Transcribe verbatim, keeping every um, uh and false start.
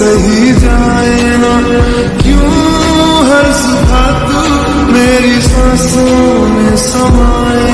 सही जाए ना, क्यों हर सुबह तू मेरी सांसों में समाए।